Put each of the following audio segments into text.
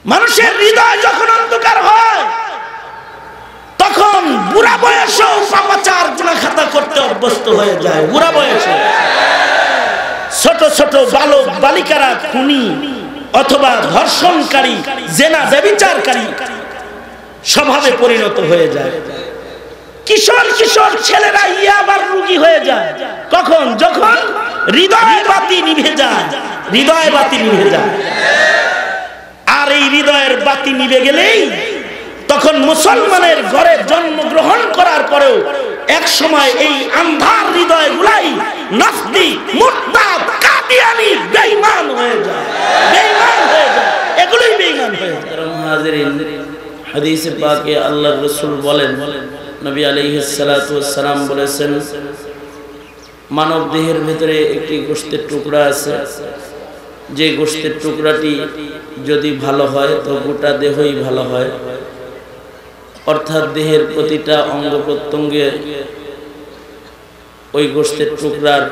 মানুষের হৃদয় যখন অন্ধকার হয় তখন বুড়া বয়সেও পাপাচার গুনাহ খাতা করতে অভ্যস্ত হয়ে যায়। বুড়া বয়সে ছোট ছোট বালক বালিকারা খুনি অথবা ধর্ষণকারী, জেনা ব্যভিচারকারী স্বভাবে পরিণত হয়ে যায়। কিশোর কিশোর ছেলেরা ইয়াবার রোগী হয়ে যায়। কখন? যখন হৃদয় বাতি নিভে যায়। হৃদয় বাতি নিভে যায়। আর এই হৃদয়ের বাতি নিভে গেলেই তখন মুসলমানের ঘরে জন্মগ্রহণ করার পরেও এক সময় এই আন্ধার হৃদয়গুলাই নাস্তিক, মুরতাদ, কাদিয়ানি, বেঈমান হয়ে যায়। বেঈমান হয়ে যায়, এগুলোই বেঈমান হয়ে যায়। হাজিরিন, হাদিসে পাকে আল্লাহর রাসূল বলেন, নবী আলাইহিস সালাতু ওয়াস সালাম বলেছেন, মানব দেহের ভিতরে একটি গোশতের টুকরা আছে, যে গোশতের টুকরাটি যদি ভালো হয় তো গোটা দেহই ভালো হয়। অর্থাৎ দেহের প্রতিটা অঙ্গ প্রত্যঙ্গে ওই গোশতের টুকরার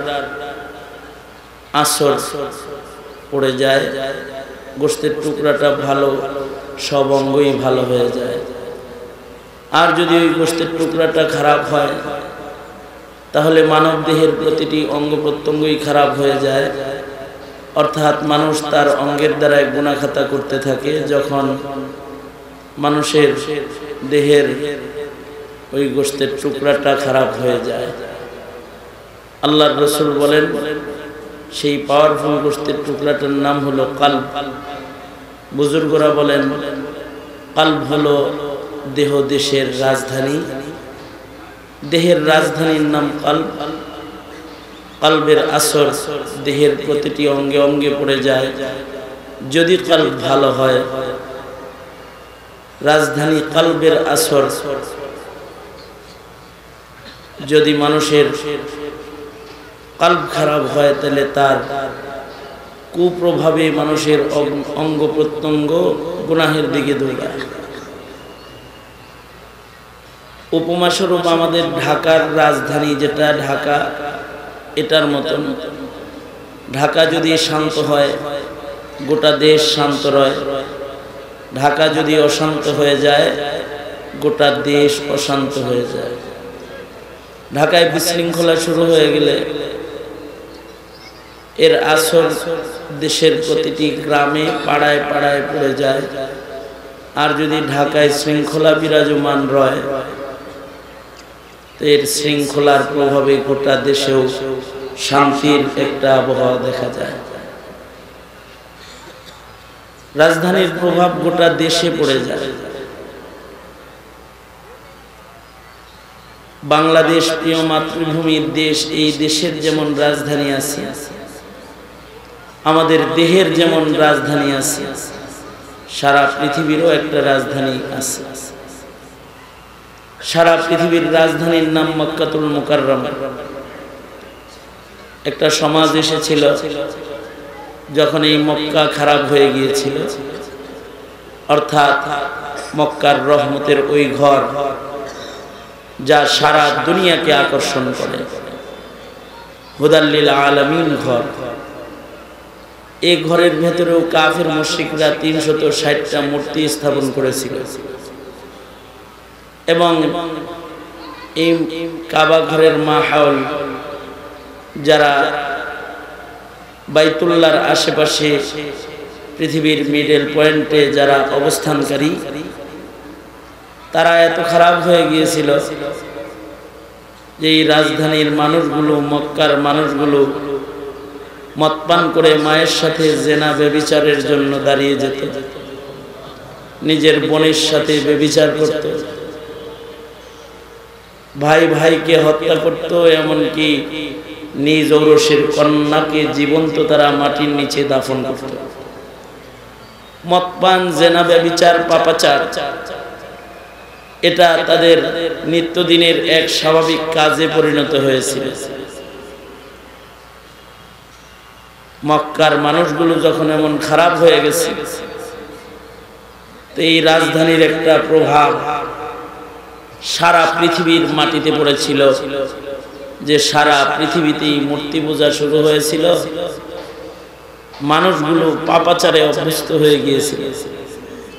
আসর পড়ে যায়। গোশতের টুকরাটা ভালো, সব অঙ্গই ভালো হয়ে যায়। আর যদি ওই গোশতের টুকরাটা খারাপ হয় তাহলে মানব দেহের প্রতিটি অঙ্গ প্রত্যঙ্গই খারাপ হয়ে যায়। অর্থাৎ মানুষ তার অঙ্গের দ্বারা গুনাহ খাতা করতে থাকে। যখন মানুষের দেহের ওই গোশতের টুকরাটা খারাপ হয়ে যায়, আল্লাহর রাসূল বলেন সেই পাওয়ারফুল গোশতের টুকরাটার নাম হলো কলব। বুজুর্গরা বলেন কলব হলো দেহ দেশের রাজধানী। দেহের রাজধানীর নাম কলব। কলবের আসর দেহের প্রতিটি অঙ্গে অঙ্গে পড়ে যায়। যদি কলব ভালো হয়, রাজধানী কলবের আসর যদি মানুষের কলব খারাপ হয় তাহলে তার কুপ্রভাবে মানুষের অঙ্গ প্রত্যঙ্গ গুনাহের দিকে দৌড়ায়। উপমাস্বরূপ আমাদের ঢাকার রাজধানী যেটা ঢাকা, এটার মতন ঢাকা যদি শান্ত হয় গোটা দেশ শান্ত রয়। ঢাকা যদি অশান্ত হয়ে যায় গোটা দেশ অশান্ত হয়ে যায়। ঢাকায় বিশৃঙ্খলা শুরু হয়ে গেলে এর আসর দেশের প্রতিটি গ্রামে পাড়ায় পাড়ায় পড়ে যায়। আর যদি ঢাকায় শৃঙ্খলা বিরাজমান রয়, এর শৃঙ্খলার প্রভাবে গোটা দেশেও শান্তির একটা আবহাওয়া দেখা যায়। রাজধানীর প্রভাব গোটা দেশে পড়ে যায়। বাংলাদেশ প্রিয় মাতৃভূমির দেশ। এই দেশের যেমন রাজধানী আছে, আমাদের দেহের যেমন রাজধানী আছে, সারা পৃথিবীরও একটা রাজধানী আছে। সারা পৃথিবীর রাজধানীর নাম মক্কাতুল মুকাররম। একটা সমাজ এসেছিল যখন এই মক্কা খারাপ হয়ে গিয়েছিল, অর্থাৎ মক্কার রহমতের ওই ঘর যা সারা দুনিয়াকে আকর্ষণ করে, হুদাল্লিল আলামিন ঘর। এই ঘরের ভেতরেও কাফের মুশরিকরা ৩৬০টা মূর্তি স্থাপন করেছিল। এবং এই কাবা ঘরের মাহৌল, যারা বাইতুল্লাহর আশেপাশে পৃথিবীর মিডল পয়েন্টে যারা অবস্থানকারী, তারা এত খারাপ হয়ে গিয়েছিল যে এই রাজধানীর মানুষগুলো, মক্কার মানুষগুলো মদ পান করে মায়ের সাথে জেনা ব্যভিচারের জন্য দাঁড়িয়ে যেত, নিজের বোনের সাথে ব্যভিচার করত, ভাই ভাইকে হত্যা করত, এমনকি নিজ ঔরসের কন্যাকে জীবন্ত তারা মাটির নিচে দাফন করত। মদ পান, জেনা ব্যভিচার, পাপাচার এটা তাদের নিত্যদিনের এক স্বাভাবিক কাজে পরিণত হয়েছিল। মক্কার মানুষগুলো যখন এমন খারাপ হয়ে গেছে, তো এই রাজধানীর একটা প্রভাব সারা পৃথিবীর মাটিতে পড়েছিল, যে সারা পৃথিবীতেই মূর্তি পূজা শুরু হয়েছিল। মানুষগুলো পাপাচারে অভ্যস্ত হয়ে গিয়েছিল।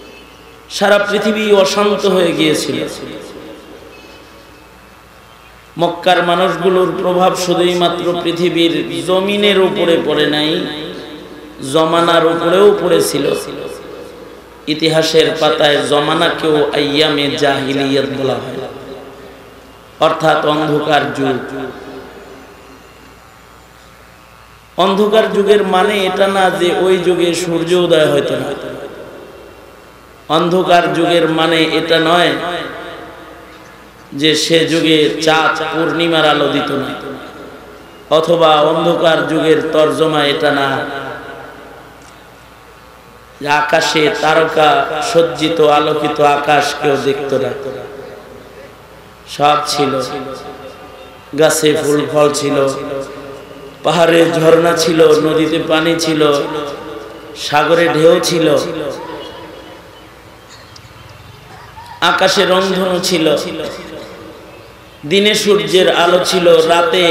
সারা পৃথিবী অশান্ত হয়ে গিয়েছিল। মক্কার মানুষগুলোর প্রভাব শুধুই মাত্র পৃথিবীর জমিনের উপরে পড়ে নাই, জমানার উপরেও পড়েছিল। ইতিহাসের পাতায় জমানাকেও আইয়ামে জাহিলিয়াত বলা হয়, অর্থাৎ অন্ধকার যুগ। অন্ধকার যুগের মানে এটা না যে ওই যুগে সূর্য উদয় হইতো না। অন্ধকার যুগের মানে এটা নয় যে সে যুগে চাঁদ পূর্ণিমার আলো দিত না, অথবা অন্ধকার যুগের তর্জমা এটা না যে আকাশে তারকা সজ্জিত আলোকিত আকাশ কেউ দেখত না। সব ছিল, গাছে ফুল ফল ছিল, পাহাড়ে ঝর্ণা ছিল, নদীতে পানি ছিল, সাগরে ঢেউ ছিল, আকাশে রংধনু ছিল, দিনে সূর্যের আলো ছিল, রাতে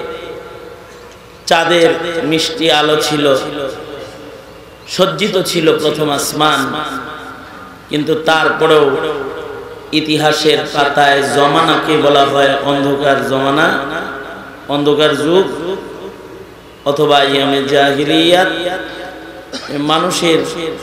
চাঁদের মিষ্টি আলো ছিল, সজ্জিত ছিল প্রথম আসমান। কিন্তু তারপরেও ইতিহাসের পাতায় জমানাকে বলা হয় অন্ধকার জমানা, অন্ধকার যুগ, অথবা ইয়ামে জাহিলিয়াত। মানুষের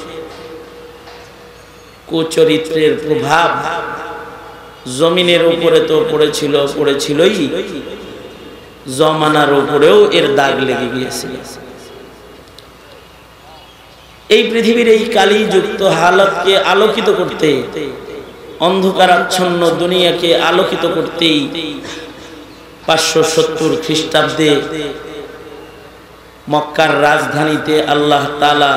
কুচরিত্রের প্রভাব জমিনের উপরে তো পড়েছিলই, জমানার উপরেও এর দাগ লেগে গিয়েছিল। এই পৃথিবীর এই কালীযুক্ত হালতকে আলোকিত করতে, অন্ধকারাচ্ছন্ন দুনিয়াকে আলোকিত করতেই 570 খ্রিস্টাব্দে মক্কার রাজধানীতে আল্লাহ তাআলা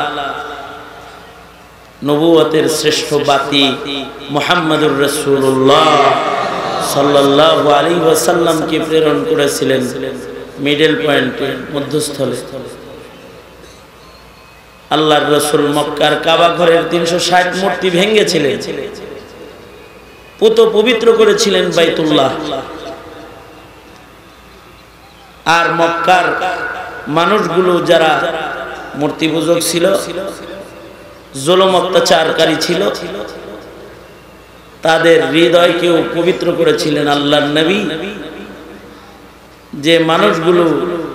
নবুয়তের শ্রেষ্ঠ বাতি মুহাম্মদুর রাসূলুল্লাহ সাল্লাল্লাহু আলাইহি ওয়াসাল্লামকে প্রেরণ করেছিলেন মিডল পয়েন্টে, মধ্যস্থলে। আল্লাহর রাসূল মক্কার কাবা ঘরের 360 মূর্তি ভেঙেছিলেন, পুত পবিত্র করেছিলেন বাইতুল্লাহ। আর মক্কার মানুষগুলো যারা মূর্তি পূজক ছিল, জুলুম অত্যাচারকারী ছিল, তাদের হৃদয়কেও পবিত্র করেছিলেন আল্লাহর নবী। যে মানুষগুলো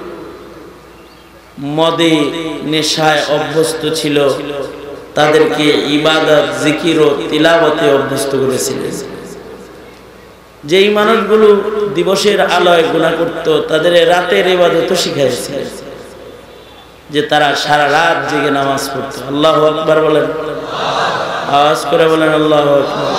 মদে নেশায় অভ্যস্ত ছিল, তাদেরকে ইবাদত, জিকির ও তিলাওয়াতে অভ্যস্ত করেছিলেন। যেই মানুষগুলো দিবসের আলোয় গুনাহ করত, তাদের রাতের ইবাদতও শিখাইছিলেন, যে তারা সারা রাত জেগে নামাজ পড়ত। আল্লাহু আকবার বলেন, আওয়াজ করে বলেন আল্লাহু আকবার।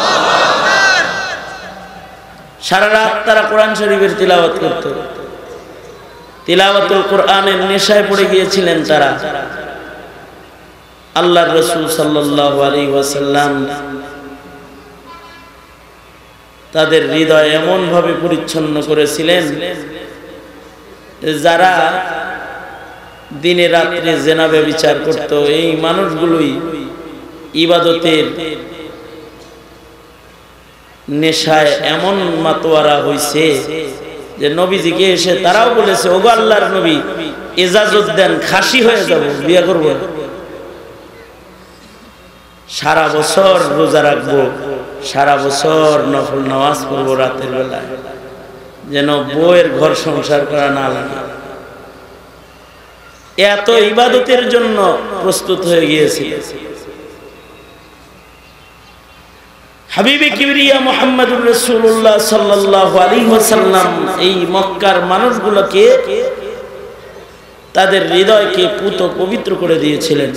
সারা রাত তারা কোরআন শরীফের তিলাওয়াত করত, তিলাওয়াতুল কোরআনের নেশায় পড়ে গিয়েছিলেন তারা। আল্লাহর রাসূল সাল্লাল্লাহু আলাইহি ওয়াসাল্লাম তাদের হৃদয় এমন ভাবে পরিচ্ছন্ন করেছিলেন, যারা দিনে রাত্রে জিনা ব্যভিচার করত, এই মানুষগুলোই ইবাদতের নেশায় এমন মাতোয়ারা হইছে যে নবীজিকে এসে তারাও বলেছে, ওগো আল্লাহর নবী, ইজাজত দেন, খাসি হয়ে যাব, বিয়ে করব, সারা বছর রোজা রাখবো, সারা বছর নফল নামাজ পড়বো রাতের বেলায়, যেন বউয়ের ঘর সংসার করা না লাগে। এত ইবাদতের জন্য প্রস্তুত হয়ে গিয়েছে। হাবিবে কিবরিয়া মুহাম্মদুর রাসূলুল্লাহ সাল্লাল্লাহু আলাইহি ওয়াসাল্লাম এই মক্কার মানুষগুলোকে, তাদের হৃদয়কে পুত পবিত্র করে দিয়েছিলেন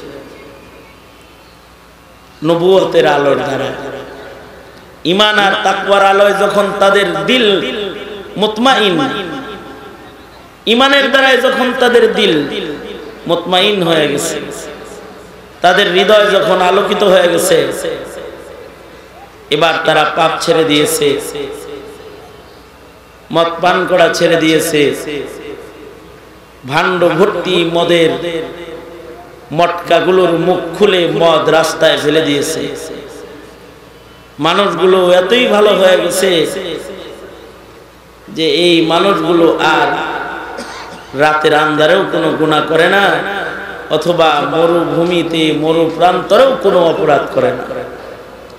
নবুয়তের আলোর দ্বারা। ঈমান আর তাকওয়ার আলোয় যখন তাদের দিল মুতমাইন, ঈমানের দ্বারা যখন তাদের দিল মুতমাইন হয়ে গেছে, তাদের হৃদয় যখন আলোকিত হয়ে গেছে, এবার তারা পাপ ছেড়ে দিয়েছে, মদ পান করা ছেড়ে দিয়েছে, ভাণ্ড ভর্তি মদের মটকাগুলোর মুখ খুলে মদ রাস্তায় ফেলে দিয়েছে। মানুষগুলো এতই ভালো হয়ে গেছে যে এই মানুষগুলো আর রাতের আন্ধারেও কোনো গুনাহ করে না, অথবা মরুভূমিতে মরু প্রান্তরেও কোনো অপরাধ করে না।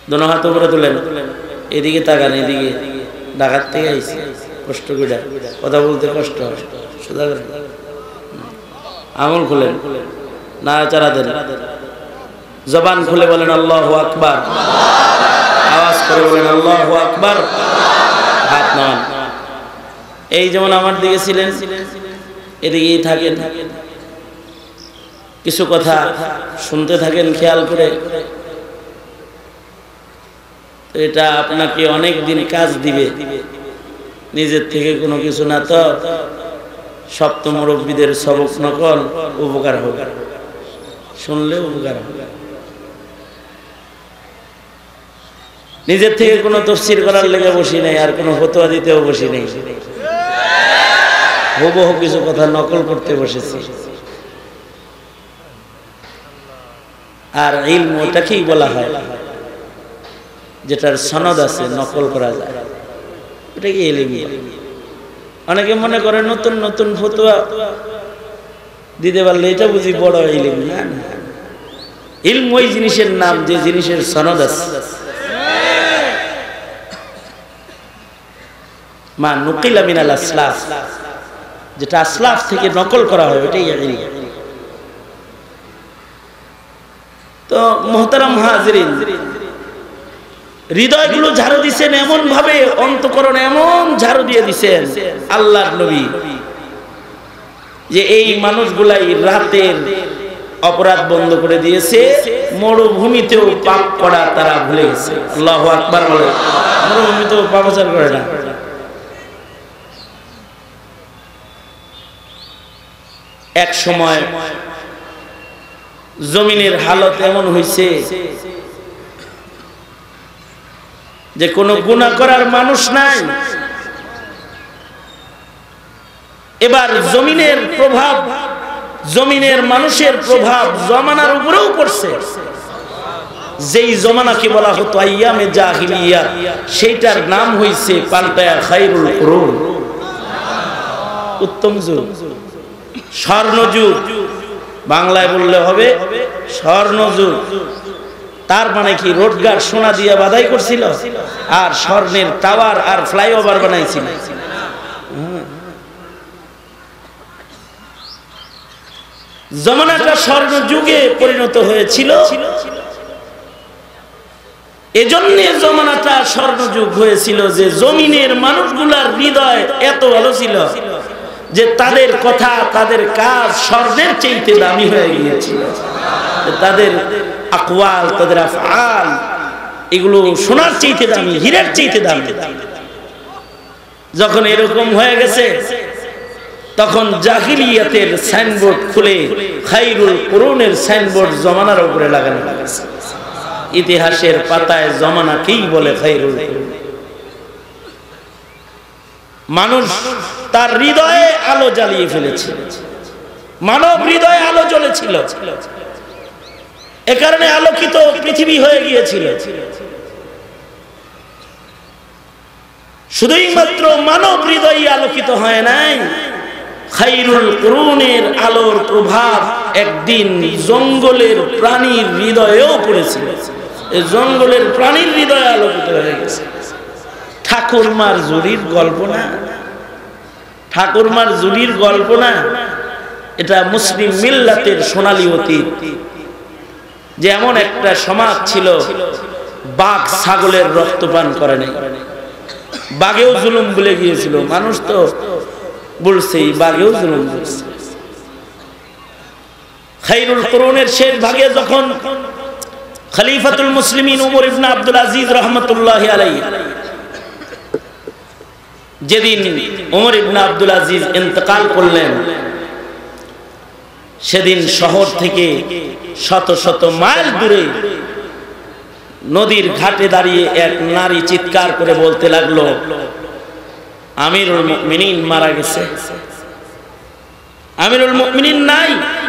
দোনো হাত উপরে তুলেন, এদিকে তাকান, এদিকে। ঢাকার থেকে আইছি, কষ্ট করে কথা বলতে কষ্ট হয়, সোজা করেন, আঙুল খুলেন, নাড়াচাড়া দেন, জবান খুলে বলেন আল্লাহু আকবার, আওয়াজ করে বলেন আল্লাহু আকবার, হাত নামান। এই যেমন আমার দিকে ছিলেন, এদিকেই থাকেন, কিছু কথা শুনতে থাকেন খেয়াল করে। এটা আপনাকে অনেক দিন কাজ দিবে, নিজের থেকে কোনো কিছু না তো সপ্ত মুরব্বীদের সবক নকল, উপকার হবে, শুনলে উপকার হবে। নিজের থেকে কোনো তফসির করার লেগে বসি নাই, আর কোনো ফতোয়া দিতেও বসি নাই, হুবহু কিছু কথা নকল করতে বসেছি। আর ইলম ওটাকেই বলা হয় যেটার সনদ আছে, নকল করা যায়, ওটাকে ইলম। অনেকে মনে করে নতুন নতুন ফতোয়া দিতে পারলে এটা বুঝি বড় ইলম। না, ইলম ওই জিনিসের নাম যে জিনিসের সনদ আছে। মা নুকিলা মিনাল আসলাফ, যেটা আসলাফ থেকে নকল করা হয়, ওটাই ইলম। তো মুহতারাম হাজিরিন, হৃদয়গুলো ঝাড়ু দিচ্ছেন এমন ভাবে, অন্তঃকরণ এমন ঝাড়ু দিয়ে দিচ্ছেন আল্লাহর নবী, যে এই মানুষগুলাই রাতের অপরাধ বন্ধ করে দিয়েছে, মরুভূমিতেও পাপ করা তারা ভুলে গেছে। আল্লাহু আকবার বলে, মরুভূমিতেও পাপাচার করে না। এক সময় জমিনের হালত এমন হয়েছে যে কোনো গুনাহ করার মানুষ নাই। এবার জমিনের প্রভাব, জমিনের মানুষের প্রভাব জমানার উপরেও পড়ছে। যেই জমানাকে বলা হতো আইয়ামে জাহিলিয়া, সেইটার নাম হইছে পাল্টায়া খায়রুল কুরুন, উত্তম যুগ, স্বর্ণযুগ। বাংলায় বললে হবে স্বর্ণযুগ। তার মানে কি, রোডগার সোনা দিয়ে বাধাই করছিল, আর স্বর্ণের টাওয়ার আর ফ্লাইওভার বানাইছিল। জমানাটা স্বর্ণযুগে পরিণত হয়েছিল, এজন্য জমানাটা স্বর্ণযুগ হয়েছিল যে জমিনের মানুষগুলার হৃদয় এত ভালো ছিল যে তাদের কথা, তাদের কাজ স্বর্ণের চাইতে দামি হয়ে গিয়েছিল। তাদের আকওয়াল, তাদের আফআল, এগুলো সোনার চাইতে দামি, হীরার চাইতে দামি। যখন এরকম হয়ে গেছে, তখন জাহিলিয়াতের সাইনবোর্ড খুলে খায়রুল কুরুনের সাইনবোর্ড জমানার উপরে লাগানো লাগছে। ইতিহাসের পাতায় জমানাকেই বলে খায়রুল কুরুন। মানুষ তার হৃদয়ে আলো জ্বালিয়ে ফেলেছে, মানব হৃদয়ে আলো জ্বলেছিল, এ কারণে আলোকিত পৃথিবী হয়ে গিয়েছিল। শুধুই মাত্র মানব হৃদয় আলোকিত হয় নাই, খায়রুল কুরুনের আলোর প্রভাব একদিন জঙ্গলের প্রাণীর হৃদয়েও পড়েছিল। এই জঙ্গলের প্রাণীর হৃদয়ে আলোকিত হয়ে গেছে। ঠাকুরমার জুড়ির গল্প না, ঠাকুরমার জুড়ির গল্প না, এটা মুসলিম মিল্লাতের সোনালী অতীত। যে এমন একটা সমাজ ছিল, বাঘ ছাগলের রক্তপান করে নাই, বাঘেও জুলুম ভুলে গিয়েছিল। মানুষ তো বলছেই, বাঘেও জুলুম বলছে। খায়রুল কুরুনের শেষ ভাগে যখন খলিফাতুল মুসলিমিন ওমর ইবনে আব্দুল আজিজ রাহমাতুল্লাহি আলাইহি, যেদিন ওমর ইবনে আব্দুল আজিজ ইন্তেকাল করলেন, সেদিন শহর থেকে শত শত মাইল দূরে নদীর ঘাটে দাঁড়িয়ে এক নারী চিৎকার করে বলতে লাগলো, আমিরুল মুমিনিন মারা গেছে, আমিরুল মুমিনিন নাই।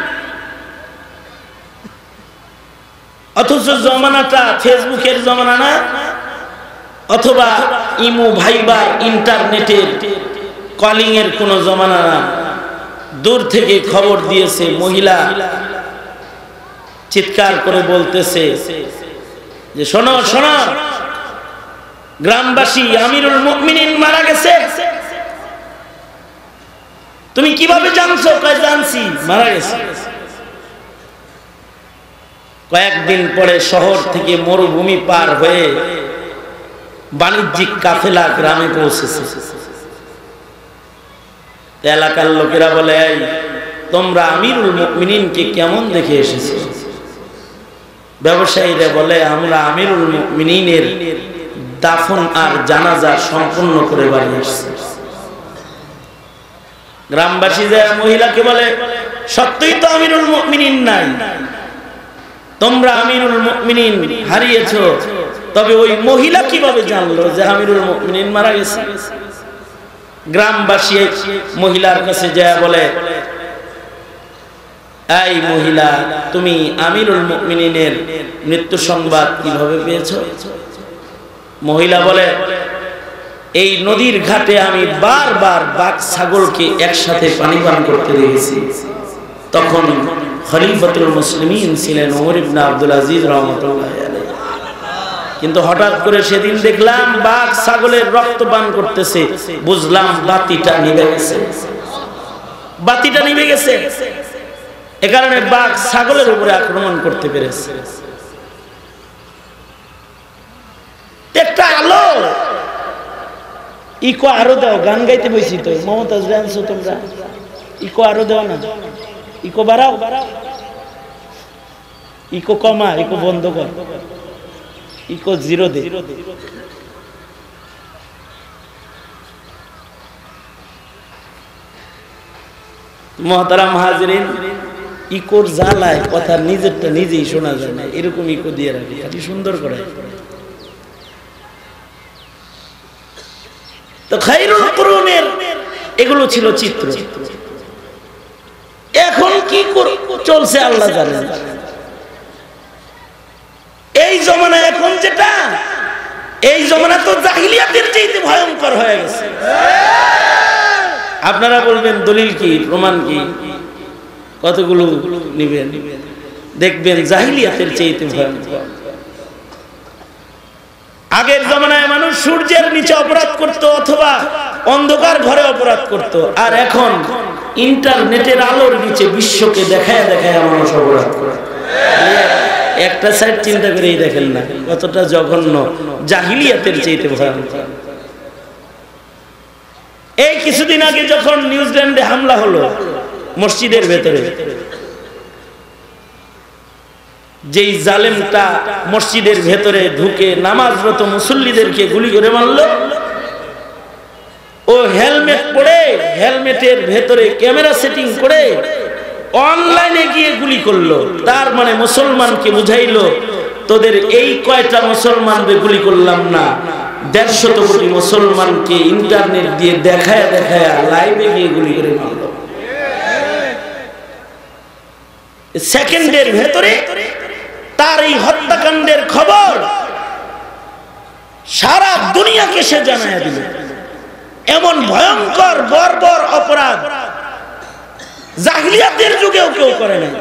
অথচ জমানাটা ফেসবুকের জমানা না, অথবা ইমো, ভাইবার, ইন্টারনেটের কলিং এর কোন জমানা না। দূর থেকে খবর দিয়েছে, মহিলা চিৎকার করে বলতেছে, যে শোনো শোনো, গ্রামবাসী আমিরুল মুমিনিন মারা গেছে। তুমি কিভাবে জানছো? কয় জানছি মারা গেছে। কয়েকদিন পরে শহর থেকে মরুভূমি পার হয়ে বাণিজ্যিক কাফেলা গ্রামে পৌঁছেছে। এলাকার লোকেরা বলে, তোমরা আমিরুল মুমিনিনকে কেমন দেখে এসেছো? ব্যবসায়ীরা বলে, আমরা আমিরুল মুমিনিনের দাফন আর জানাজা সম্পূর্ণ করে বাড়ি আসছি। গ্রামবাসী যায় মহিলাকে বলে, সত্যই তো আমিরুল মুমিনিন নাই, তোমরা আমিরুল মুমিনিন হারিয়েছো। তবে ওই মহিলা কিভাবে জানলো যে আমিরুল মুমিনিন মারা গেছে? গ্রামবাসী মহিলার কাছে যায় বলে, এই মহিলা, তুমি আমিরুল মুমিনিনের মৃত্যু সংবাদ কিভাবে পেয়েছো? মহিলা বলে, এই নদীর ঘাটে আমি বারবার বাঘ ছাগলকে একসাথে পানি পান করতে দেখেছি। তখন খলিফাতুল মুসলিমিন ছিলেন ওমর ইবনে আব্দুল আজিজ রাহমাতুল্লাহ আলাইহি। কিন্তু হঠাৎ করে সেদিন দেখলাম বাঘ ছাগলের রক্ত পান করতেছে, বুঝলাম বাতিটা নিভে গেছে। বাতিটা নিভে গেছে, এ কারণে বাঘ ছাগলের উপরে আক্রমণ করতে পেরেছে। একটা আলো ইকো আরো দাও, গান গাইতে বসি তো মমতাজ জানছো তোমরা, ইকো আরো দাও না, ইকো বাড়াও, ইকো কমা, ইকো বন্ধ কর, ইকো জিরো দে। মুহতারাম হাজিরিন, ইকোর জ্বালায় কথা নিজেরটা নিজেই শোনা যায় না, এরকম ইকো দিয়ে রাখি, খালি সুন্দর করে। তো খায়রুল কুরুনের এগুলো ছিল চিত্র। এখন কি চলছে আল্লাহ জানেন। এই জমানা এখন যেটা, এই জমানা তো জাহিলিয়াতের চাইতে ভয়ঙ্কর হয়ে গেছে। আপনারা বলবেন দলিল কি, প্রমাণ কি, কতগুলো নিবেন? দেখবেন জাহিলিয়াতের চাইতে ভয়ঙ্কর। আগের জমানায় মানুষ সূর্যের নিচে অপরাধ করত অথবা অন্ধকার ঘরে অপরাধ করত, আর এখন ইন্টারনেটের আলোর নিচে বিশ্বকে দেখায় দেখায় মানুষ অপরাধ করে। একটা সাইড চিন্তা করেই দেখেন না কতটা জঘন্য, জাহিলিয়াতের চাইতে ভয়ঙ্কর। এই কিছুদিন আগে যখন নিউজিল্যান্ডে হামলা হলো মসজিদের ভেতরে, যেই জালেমটা মসজিদের ভেতরে ঢুকে নামাজরত মুসল্লিদেরকে গুলি করে মারল, ও হেলমেট পরে হেলমেটের ভেতরে ক্যামেরা সেটিং করে অনলাইনে গিয়ে গুলি করলো। তার মানে মুসলমানকে বুঝাইলো, তোদের এই কয়টা মুসলমানদের গুলি করলাম না, 150 কোটি মুসলমানকে ইন্টারনেট দিয়ে দেখায় দেখায় লাইভে গিয়ে গুলি করে মারলো। সেকেন্ডের ভেতরে তার এই হত্যাকাণ্ডের খবর সারা দুনিয়াকে সে জানায় দিল। এমন ভয়ঙ্কর বর্বর অপরাধ জাহিলিয়াতের যুগেও কেউ করে না।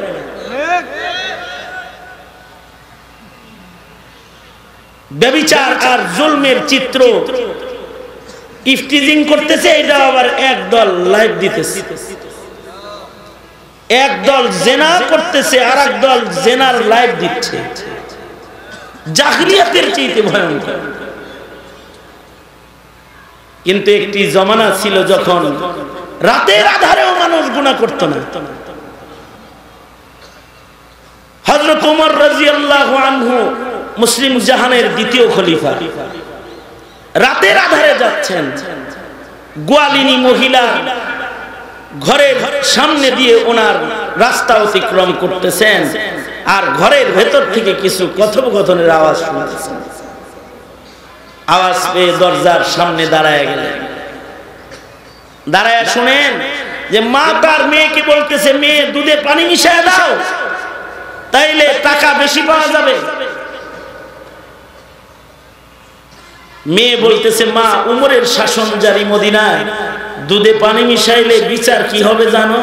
ব্যভিচার আর জুলমের চিত্র ইফতিজিং করতেছে, এটা আবার একদল লাইভ দিতেছে। একদল জেনা করতেছে আর একদল জেনার লাইভ দিচ্ছে। জাহিলিয়াতের চাইতে ভয়ঙ্কর। কিন্তু একটি জমানা ছিল যখন রাতের আধারেও মানুষ গুনাহ করত না। হযরত ওমর রাদিয়াল্লাহু আনহু মুসলিম জাহানের দ্বিতীয় খলিফা, রাতের আধারে যাচ্ছেন, গোয়ালিনী মহিলা ঘরের সামনে দিয়ে ওনার রাস্তা অতিক্রম করতেছেন, আর ঘরের ভেতর থেকে কিছু কথোপকথনের আওয়াজ শুনতেছেন। আওয়াজ পেয়ে দরজার সামনে দাঁড়ায় গেলেন। দাঁড়ায় শুনেন যে মা তার মেয়েকে বলতেছে, মেয়ে দুধে পানি মিশিয়ে দাও, তাইলে টাকা বেশি পাওয়া যাবে। মেয়ে বলতেছে, মা উমরের শাসন জারি মদিনায়, দুধে পানি মিশাইলে বিচার কি হবে জানো?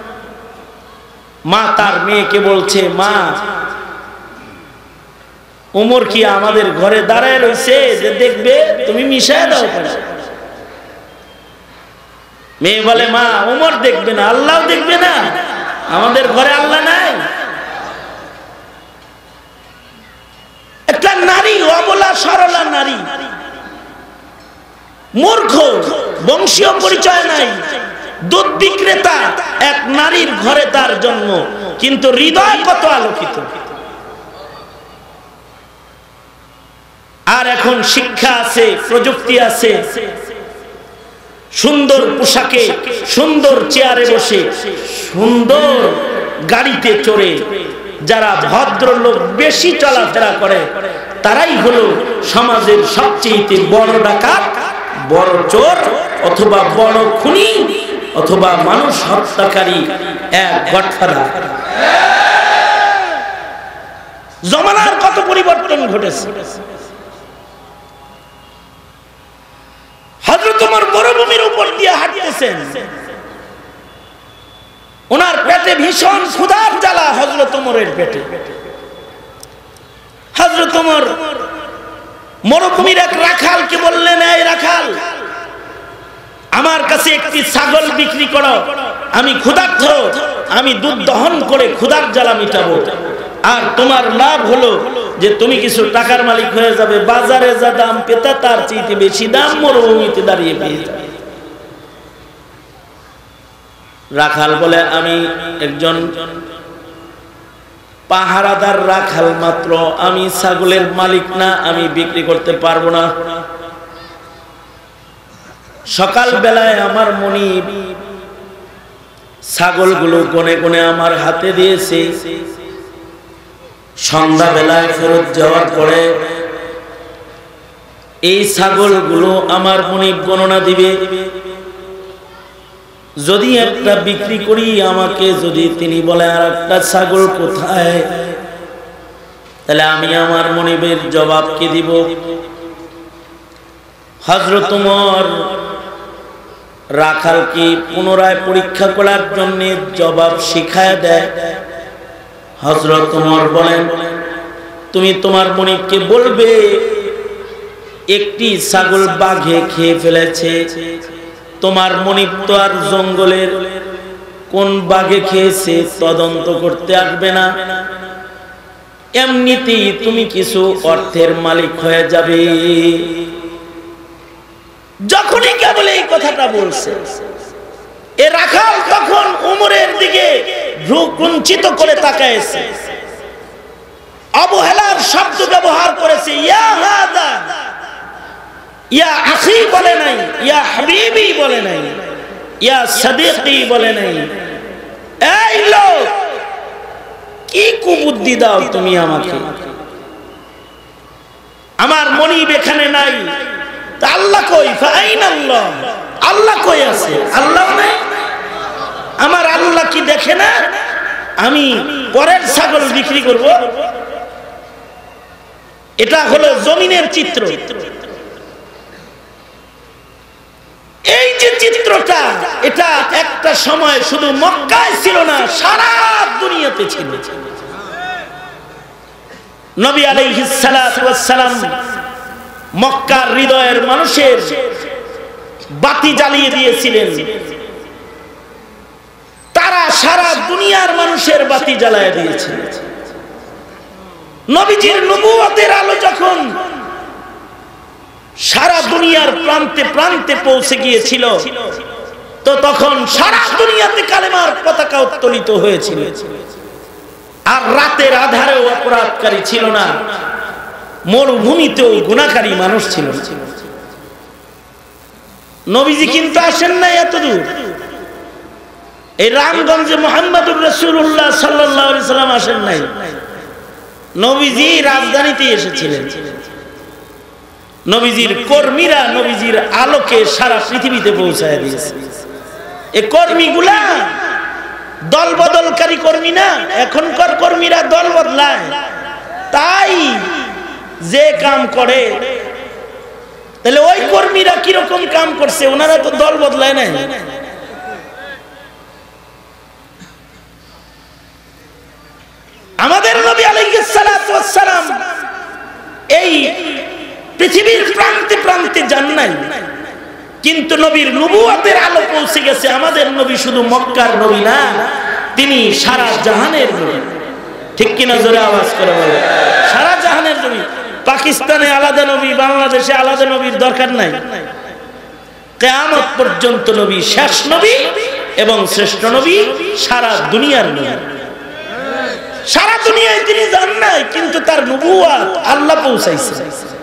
মা তার মেয়েকে বলছে, মা ওমর কি আমাদের ঘরে দাঁড়ায় রয়েছে যে দেখবে তুমি মিশায় দাও কেন? মেয়ে বলে মা ওমর দেখবে না, আল্লাহ দেখবে না? আমাদের ঘরে আল্লাহ নাই? একটা নারী, অবলা সরলা নারী, মূর্খ, বংশীয় পরিচয় নাই, দুধ বিক্রেতা এক নারীর ঘরে তার জন্ম, কিন্তু হৃদয় কত আলোকিত। আর এখন শিক্ষা আছে, প্রযুক্তি আছে, সুন্দর পোশাকে, সুন্দর চেয়ারে বসে, সুন্দর গাড়িতে চড়ে যারা ভদ্রলোক বেশি চলাফেরা করে তারাই হলো সমাজের সবচেয়ে বড় ডাকাত, বড় চোর, অথবা বড় খুনি, অথবা মানুষ হত্যাকারী, এক গডফাদার। জমানার কত পরিবর্তন ঘটেছে। হযরত ওমর মরুভূমির উপর দিয়ে হাঁটতেছেন, ওনার পেটে ভীষণ ক্ষুধার জ্বালা। হযরত ওমরের পেটে, হযরত ওমর মরুভূমির এক রাখালকে বললেন, এই রাখাল, আমার কাছে একটি ছাগল বিক্রি করো, আমি ক্ষুধার্ত, আমি দুধ দহন করে ক্ষুধার জ্বালা মিটাবো, আর তোমার লাভ হলো যে তুমি কিছু টাকার মালিক হয়ে যাবে, বাজারে যা দাম পেতা তার চেয়ে বেশি দাম মরুভূমিতে দাঁড়িয়ে পেয়ে যাবে। রাখাল বলে, আমি একজন পাহারাদার রাখাল মাত্র, আমি ছাগলের মালিক না, আমি বিক্রি করতে পারবো না। সকাল বেলায় আমার মনিব ছাগলগুলো গনে গনে আমার হাতে দিয়েছে, সন্ধ্যা বেলায় ফেরত যাওয়ার পরে এই ছাগলগুলো আমার মনিব গণনা দিবে। যদি একটা বিক্রি করি, আমাকে যদি তিনি বলে আর একটা ছাগল কোথায়, তাহলে আমি আমার মনিবের জবাব কি দিব? হযরত ওমর রাখালকে পুনরায় পরীক্ষা করার জন্য জবাব শিখায় দেয়। হযরত ওমর বলেন, তুমি তোমার মনিবকে বলবে একটি ছাগল বাঘে খেয়ে ফেলেছে, তোমার মনিব তো আর জঙ্গলের কোন বাঘে খেয়েছে তদন্ত করতে আসবে না, এমনিতেই তুমি কিছু অর্থের মালিক হয়ে যাবে। যখনই কেবল এই কথাটা বলছে, এ রাখাল তখন ওমরের দিকে ভ্রু কুঞ্চিত করে তাকায়ছে, অবহেলার শব্দ ব্যবহার করেছে। ইয়া হাদা, ইয়া আখি বলে নাই, ইয়া হাবিবি বলে নাই, ইয়া সাদিকি বলে নাই। এই লোক, কি কুবুদ্ধি দাও তুমি আমাকে? আমার মনিব এখানে নাই, তা আল্লাহ কই? ফাইনাল্লাহ, আল্লাহ কই আছে? আল্লাহ নাই। আমার আল্লাহ কি দেখে না আমি পরের ছাগল বিক্রি করব? এটা হলো জমিনের চিত্র। এই যে চিত্রটা, এটা একটা সময় শুধু মক্কায় ছিল না, সারা দুনিয়াতে ছিল। নবী আলাইহিস সালাতু ওয়াস সালাম মক্কার হৃদয়ের মানুষের বাতি জ্বালিয়ে দিয়েছিলেন, তারা সারা দুনিয়ার মানুষের বাতি জ্বালিয়ে দিয়েছে। নবীজির নবুয়তের আলো যখন সারা দুনিয়ার প্রান্তে প্রান্তে পৌঁছে গিয়েছিল, তো তখন সারা দুনিয়াতে কালেমার পতাকা উত্তোলিত হয়েছিল। আর রাতের আধারেও অপরাধকারী ছিল না, মরুভূমিতেও গুনাহকারী মানুষ ছিল। নবীজি কিন্তু আসেন নাই এত দূর। এই রামগঞ্জে মুহাম্মদুর রাসূলুল্লাহ সাল্লাল্লাহু আলাইহি সাল্লাম আসেন নাই, নবীজি রাজধানীতে এসেছিলেন। নবীজির কর্মীরা নবীজির আলোকে সারা পৃথিবীতে পৌঁছায় দিয়েছে। এই কর্মীগুলা দল বদলকারী কর্মী না, এখনকার কর্মীরা দল বদলায়, তাই যে কাম করে। তাহলে ওই কর্মীরা কিরকম কাম করছে? ওনারা তো দল বদলায় নাই। আমাদের নবী আলাইহিস সালাতু ওয়াস সালাম এই পৃথিবীর প্রান্তে প্রান্তে যান নাই, কিন্তু নবীর নবুয়তের আলো পৌঁছে গেছে। আমাদের নবী শুধু মক্কার নবী না, তিনি সারা জাহানের নবী। ঠিক কিনা জোরে আওয়াজ করে বলে। সারা জাহানের নবী। পাকিস্তানে আলাদা নবী, বাংলাদেশে আলাদা নবীর দরকার নাই। কিয়ামত পর্যন্ত নবী শেষ নবী এবং শ্রেষ্ঠ নবী, সারা দুনিয়ার নবী। সারা দুনিয়ায় তিনি যান নাই, কিন্তু তার নবুয়ত আল্লাহ পৌঁছাইছে।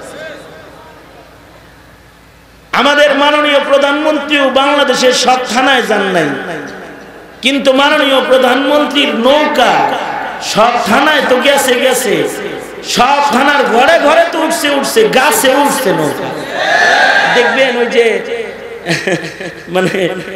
আমাদের মাননীয় প্রধানমন্ত্রীও বাংলাদেশের সব থানায় যান নাই, কিন্তু মাননীয় প্রধানমন্ত্রীর নৌকা সব থানায় তো গেছে গেছে, সব থানার ঘরে ঘরে তো উঠছে উঠছে, গাছে উঠছে নৌকা। দেখবেন ওই যে মানে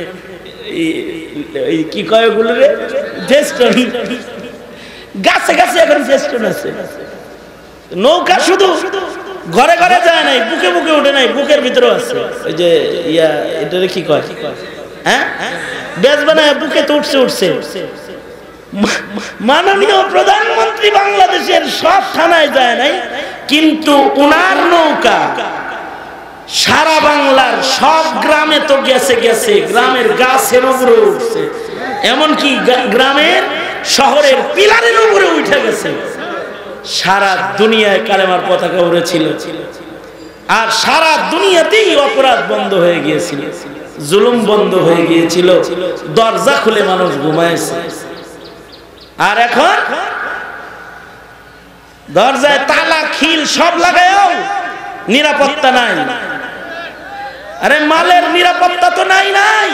কি কয় ওগুলো রে, ফেস্টন, গাছে গাছে এখন ফেস্টন আছে। নৌকা শুধু ঘরে ঘরে যায় নাই, বুকে বুকে উঠে নাই, বুকের ভিতরে আছে ওই যে ইয়া, এটা কি কয়, হ্যাঁ বেশ বানায় বুকে তো উঠছে উঠছে। মাননীয় প্রধানমন্ত্রী বাংলাদেশের সব থানায় যায় নাই, কিন্তু উনার নৌকা সারা বাংলার সব গ্রামে তো গেছে গেছে, গ্রামের গাছের উপরে উঠছে, এমনকি গ্রামের শহরের পিলারের উপরে উঠে গেছে। সারা দুনিয়ায় কালেমার পতাকা উড়েছিল, আর সারা দুনিয়াতেই অপরাধ বন্ধ হয়ে গিয়েছিল, জুলুম বন্ধ হয়ে গিয়েছিল, দরজা খুলে মানুষ ঘুমাইছে। আর এখন দরজায় তালা খিল সব লাগায়ও নিরাপত্তা নাই। আরে মালের নিরাপত্তা তো নাই,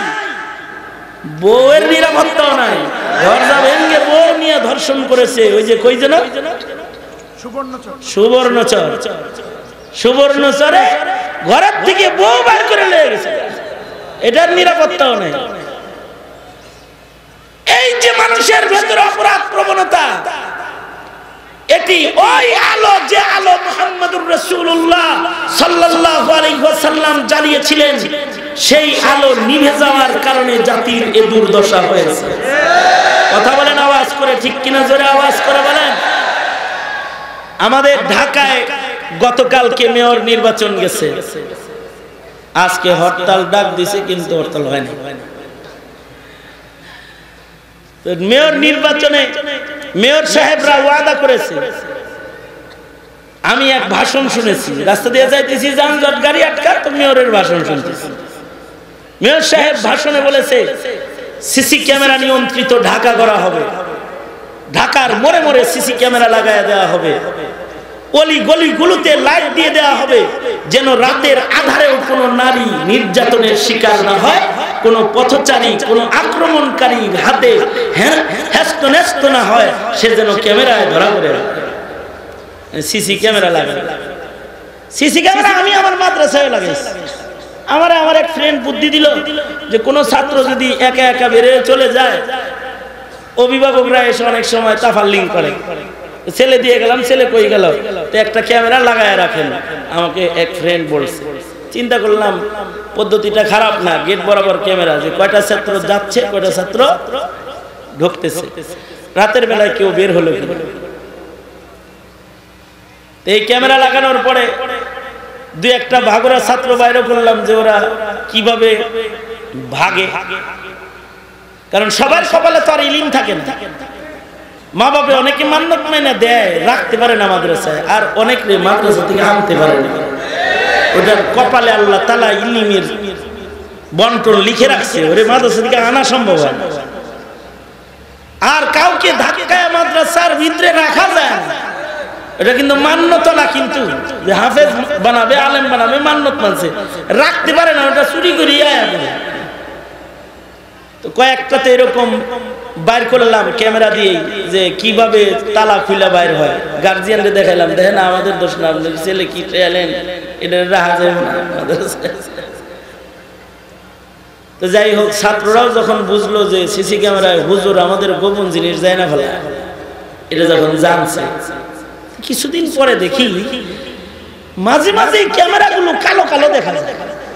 বউয়ের নিরাপত্তাও নাই। দরজা ভেঙে বউ নিয়ে ধর্ষণ করেছে, ওই যে কই যেন সুবর্ণচরে ঘরের থেকে বউ বাইর করে নিয়ে গেছে, এটার নিরাপত্তাও নেই। এই যে মানুষের ভেতরে অপরাধ প্রবণতা, এটি ওই আলো যে আলো মুহাম্মদুর রাসূলুল্লাহ সাল্লাল্লাহু আলাইহি ওয়াসাল্লাম জ্বালিয়েছিলেন, সেই আলো নিভে যাওয়ার কারণে জাতির এ দুর্দশা হয়েছে। কথা বলেন আওয়াজ করে, ঠিক কিনা জোরে আওয়াজ করে বলেন। আমাদের ঢাকায় গতকালকে মেয়র নির্বাচন গেছে, আজকে হরতাল ডাক দিছে, কিন্তু হরতাল হয়নি। মেয়র নির্বাচনে মেয়র সাহেবরা ওয়াদা করেছে। আমি এক ভাষণ শুনেছি, রাস্তা দিয়ে যাইতেছি, যানজট গাড়ি আটকা, তো মেয়রের ভাষণ শুনতেছি। মেয়র সাহেব ভাষণে বলেছে সিসি ক্যামেরা নিয়ন্ত্রিত ঢাকা করা হবে, ঢাকার মোড়ে মোড়ে সিসি ক্যামেরা লাগায় দেওয়া হবে, অলি গলিগুলোতে লাইট দিয়ে দেওয়া হবে, যেন রাতের আধারেও কোনো নারী নির্যাতনের শিকার না হয়, কোনো পথচারী, কোনো আক্রমণকারী হাতে হেস্ত নেস্ত না হয়, সে যেন ক্যামেরায় ধরা পড়ে। সিসি ক্যামেরা লাগাবে, সিসি ক্যামেরা আমি আমার মাদ্রাসায় লাগাইছি। আমার এক ফ্রেন্ড বুদ্ধি দিল যে কোনো ছাত্র যদি একা একা বেরিয়ে চলে যায়, অভিভাবকরা এসে অনেক সময় তাফাল্লিং করে, ছেলে দিয়ে গেলাম, ছেলে কই গেল, তো একটা ক্যামেরা লাগায় রাখেন, আমাকে এক ফ্রেন্ড বলছে। চিন্তা করলাম পদ্ধতিটা খারাপ না, গেট বরাবর ক্যামেরা, যে কয়টা ছাত্র যাচ্ছে কয়টা ছাত্র ঢুকতেছে, রাতের বেলায় কেউ বের হলো কিনা। এই ক্যামেরা লাগানোর পরে দুই একটা ভাগরা ছাত্র বাইরে করলাম যে ওরা কিভাবে ভাগে, কারণ সবার সকালে তো আর ইলিম থাকে না। মা বাবা অনেকে মান্যত মেনে দেয়, রাখতে পারে না মাদ্রাসায়, আর অনেকে মাদ্রাসা থেকে আনতে পারে না। ওটার কপালে আল্লাহ তাআলা ইলমের বন্টন লিখে রাখছে, ওরে মাদ্রাসা থেকে আনা সম্ভব হয় না। আর কাউকে ধাক্কায় মাদ্রাসার ভিতরে রাখা যায় না, এটা কিন্তু মান্যত না, কিন্তু যে হাফেজ বানাবে, আলেম বানাবে, মান্যত মানছে, রাখতে পারে না, ওটা চুরি করিয়া। তো কয়েকটাতে এরকম বাইর করলাম ক্যামেরা দিয়ে, যে কিভাবে তালা খুলে বাইর হয়। গার্জিয়ানকে দেখাইলাম, দেখেন আমাদের দোষ না, আপনার ছেলে কি ট্রেলেন, এটা রাখা যায় না। তো যাই হোক, ছাত্ররাও যখন বুঝলো যে সিসি ক্যামেরায় হুজুর আমাদের গোপন জিনিস যায় না ফেলা, এটা যখন জানছে, কিছুদিন পরে দেখি মাঝে মাঝে ক্যামেরাগুলো কালো কালো দেখা যায়।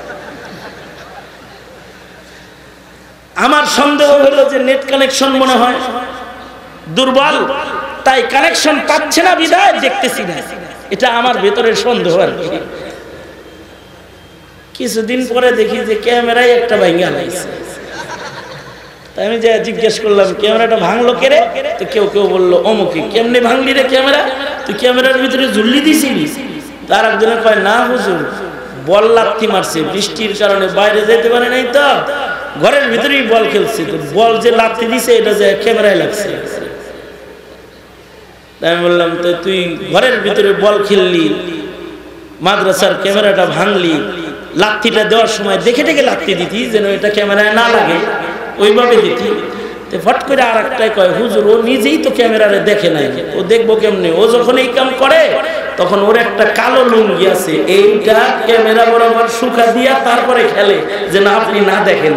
আমার সন্দেহ হলো যে নেট কানেকশন মনে হয় দুর্বল, তাই কানেকশন পাচ্ছে না বিধায় দেখতেছি না। এটা আমার ভেতরে সন্দেহ আর কি। কিছুদিন পরে দেখি যে ক্যামেরায় একটা ভাঙা লাগছে। তাই আমি যে জিজ্ঞেস করলাম ক্যামেরাটা ভাঙলো কে রে? তো কেউ কেউ বললো অমুকে। কেমনে ভাঙলি রে ক্যামেরা? তুই ক্যামেরার ভিতরে ঝুল্লি দিছিলি? তার একজনে কয় না হুজুর, বল লাথি মারছে, বৃষ্টির কারণে বাইরে যেতে পারে নাই, তো ঘরের ভিতরেই বল খেলছে, তো বল যে লাথি দিছে এটা যে ক্যামেরায় লাগছে। তাই আমি বললাম তো তুই ঘরের ভিতরে বল খেললি, মাদ্রাসার ক্যামেরাটা ভাঙলি, লাথিটা দেওয়ার সময় দেখে দেখে লাথি দিতি যেন এটা ক্যামেরায় না লাগে, ওইভাবে দিতি। ফট করে আর একটাই কয় হুজুর ও নিজেই তো ক্যামেরারে দেখে নাই, ও দেখবো কেমনে? ও যখন এই কাম করে তখন ওর একটা কালো লুঙ্গি আছে, এইটা ক্যামেরা বরাবর শুকা দিয়া তারপরে খেলে যেন আপনি না দেখেন।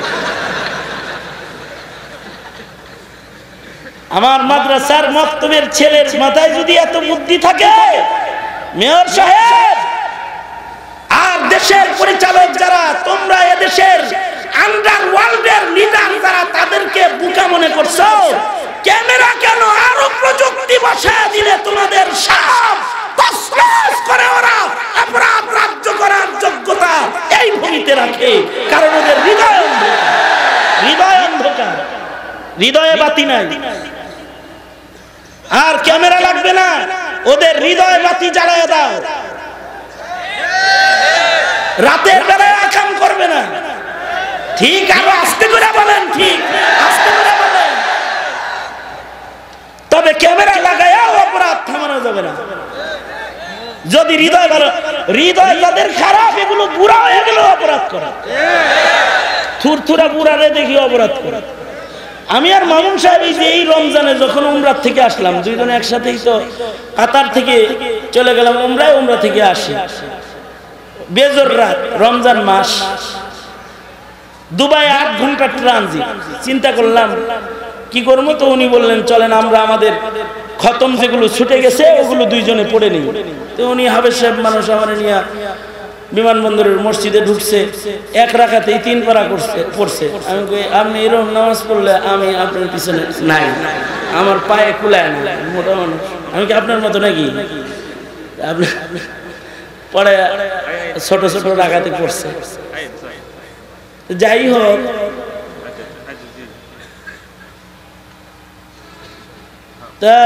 আমার মাদ্রাসার মক্তবের ছেলের মাথায় যদি এত বুদ্ধি থাকে, মেয়র সাহেব আর দেশের পরিচালক যারা, তোমরা এদেশের আন্ডারওয়ার্ল্ডের লিডার যারা, তাদেরকে বোকা মনে করছো। ক্যামেরা কেন আরো প্রযুক্তি বসায় দিলে তোমাদের সব তছনছ করে ওরা অপরাধ রাজ্য করার যোগ্যতা এই ভূমিতে রাখে, কারণ ওদের হৃদয় অন্ধকার, হৃদয়ে বাতি নাই। আর ক্যামেরা লাগবে না, ওদের হৃদয় বাতি জ্বালায় দাও। রাতের বেলায় আকাম করবে না। ঠিক, আরো আস্তে করে বলেন, ঠিক আস্তে করে বলেন। তবে ক্যামেরা লাগাইয়া অপরাধ থামানো যাবে না। যদি হৃদয় ভালো, হৃদয় যাদের খারাপ, এগুলো বুড়া হয়ে গেল অপরাধ করে, থুরথুরা বুড়ারে দেখি অপরাধ করে। আমি আর মামুন সাহেব এই রমজানে যখন উমরার থেকে আসলাম, দুইজনে একসাথেই তো কাতার থেকে চলে গেলাম উমরায়, উমরা থেকে আসি বেজর রাত, রমজান মাস, দুবাই 8 ঘন্টা ট্রানজিট। চিন্তা করলাম কি করবো, তো উনি বললেন চলেন আমরা আমাদের খতম যেগুলো ছুটে গেছে ওগুলো দুইজনে পড়ে নিই। তো উনি হাবেজ সাহেব মানুষ আমার নিয়ে বিমানবন্দরের মসজিদে ঢুকছে, এক রাকাতেই 3 পারা পড়ছে। আমি কই আপনি এরকম নামাজ পড়লে আমি আপনার পিছনে নাই, আমার পায়ে কুলায় না, মোটা মানুষ, আমি কি আপনার মতো নাকি? আপনি পরে ছোট ছোট রাকাতে পড়ছে। যাই হোক, তা